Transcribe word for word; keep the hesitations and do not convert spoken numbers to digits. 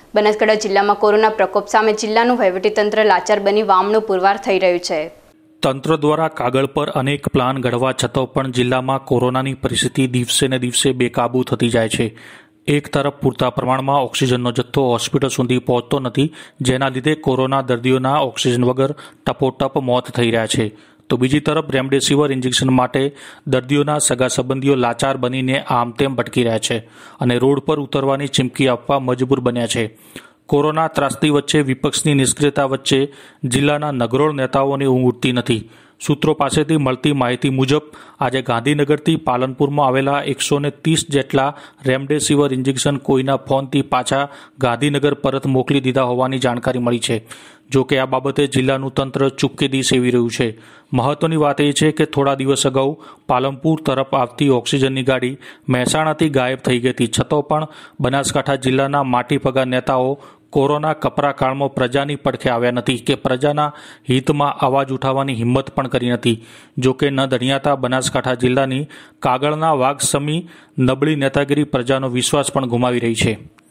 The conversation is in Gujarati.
બનાસકાંઠા જિલ્લામાં કોરોના પ્રકોપ સામે જિલ્લાનું વહીવટીતંત્ર લાચાર બની વામનું પુરવાર થઈ રહ્યું છે। તંત્ર દ્વારા કાગળ પર અનેક પ્લાન ઘડવા છતાં પણ જિલ્લામાં કોરોનાની પરિસ્થિતિ દિવસે ને દિવસે બેકાબૂ થતી જાય છે। એક તરફ પૂરતા પ્રમાણમાં ઓક્સિજનનો જથ્થો હોસ્પિટલ સુધી પહોંચતો નથી, જેના લીધે કોરોના દર્દીઓના ઓક્સિજન વગર ટપોટપ મોત થઈ રહ્યા છે, તો બીજી તરફ રેમડેસિવિર ઇન્જેક્શન માટે દર્દીઓના સગા સંબંધીઓ લાચાર બનીને આમ તેમ ભટકી રહ્યા છે અને રોડ પર ઉતરવાની ચીમકી આપવા મજબૂર બન્યા છે। કોરોના ત્રાસદી વચ્ચે વિપક્ષની નિષ્ક્રિયતા વચ્ચે જિલ્લાના નગરોળ નેતાઓની ઊંઘ ઉઠતી નથી। સૂત્રો પાસેથી મળતી માહિતી મુજબ આજે ગાંધીનગરથી પાલનપુરમાં આવેલા એકસો ને ત્રીસ જેટલા રેમડેસિવિર ઇન્જેક્શન કોઈના ફોનથી પાછા ગાંધીનગર પરત મોકલી દીધા હોવાની જાણકારી મળી છે। જો કે આ બાબતે જિલ્લાનું તંત્ર ચૂપકેદી સેવી રહ્યું છે। મહત્વની વાત એ છે કે થોડા દિવસ અગાઉ પાલનપુર તરફ આવતી ઓક્સિજનની ગાડી મહેસાણાથી ગાયબ થઈ ગઈ હતી, છતાં પણ બનાસકાંઠા જિલ્લાના માટીપગા નેતાઓ કોરોના કપરા કાળમાં પ્રજાની પડખે આવ્યા નથી કે પ્રજાના હિતમાં અવાજ ઉઠાવવાની હિંમત પણ કરી નથી। જો કે ન ધણિયાતા બનાસકાંઠા જિલ્લાની કાગળના વાઘ સમી નબળી નેતાગીરી પ્રજાનો વિશ્વાસ પણ ગુમાવી રહી છે।